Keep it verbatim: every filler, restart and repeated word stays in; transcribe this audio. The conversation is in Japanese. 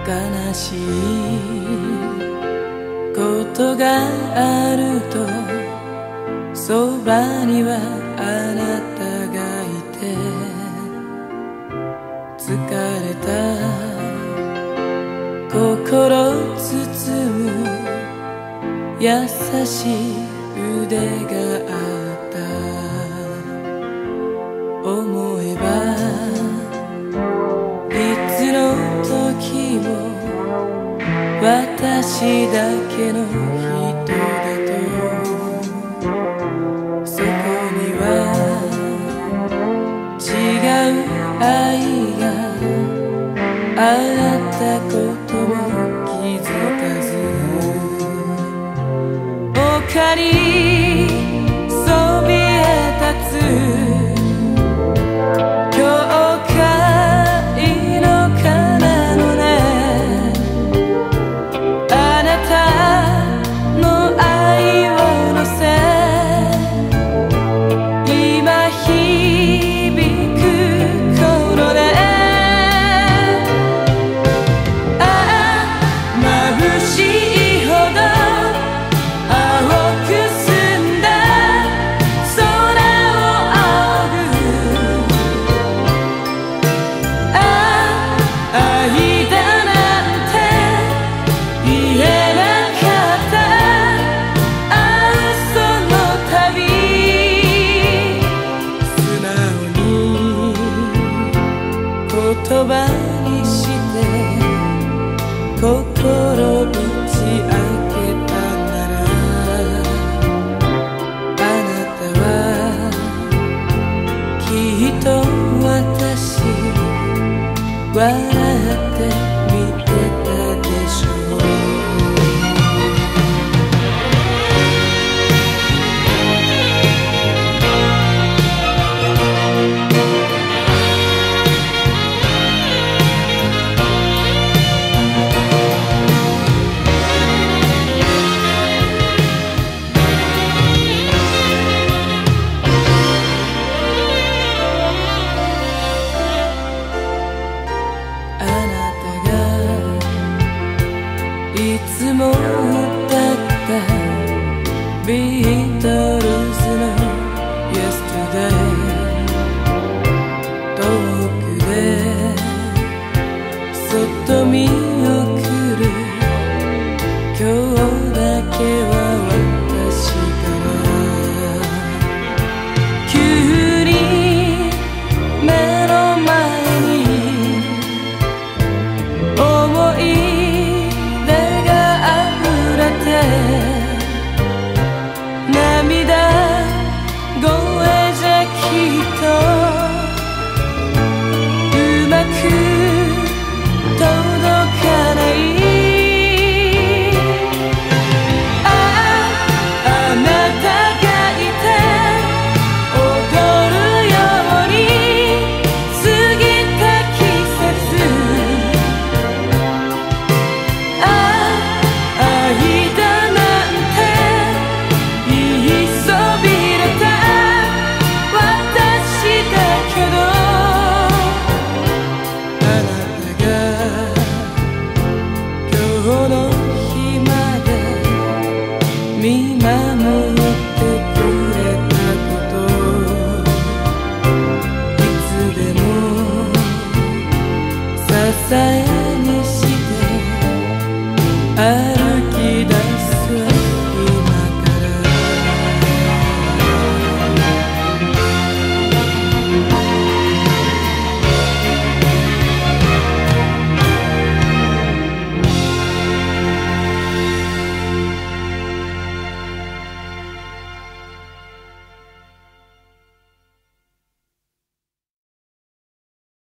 悲しいことがあるとそばにはあなたがいて、疲れた心包む優しい腕があった。思えばいつの時も私だけの人だと、そこには違う愛があったことも気づかず、丘にそびえ立つ言葉にして心打ち明けたなら、あなたはきっと私笑